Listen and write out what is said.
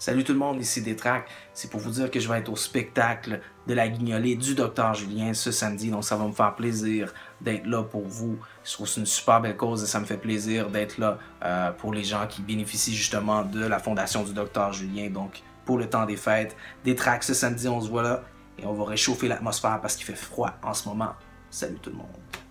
Salut tout le monde, ici Détrac. C'est pour vous dire que je vais être au spectacle de la Guignolée du Dr Julien ce samedi. Donc ça va me faire plaisir d'être là pour vous. Je trouve que c'est une super belle cause et ça me fait plaisir d'être là pour les gens qui bénéficient justement de la fondation du Dr Julien. Donc pour le temps des fêtes, Détrac ce samedi, on se voit là et on va réchauffer l'atmosphère parce qu'il fait froid en ce moment. Salut tout le monde.